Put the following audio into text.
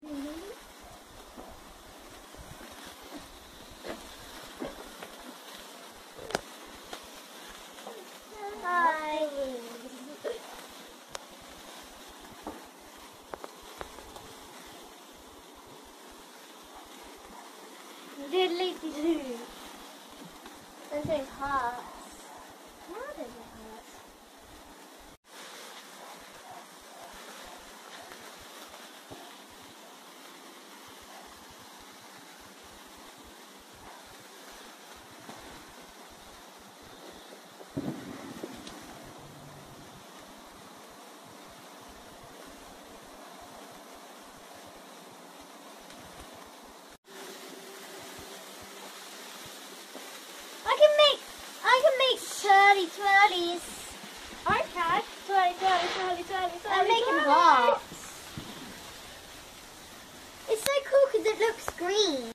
Hi. Diddly doo. This thing hurts. How does it hurt? I can make twirly twirlies. Okay. Twirly. I'm making hearts. It's so cool because it looks green.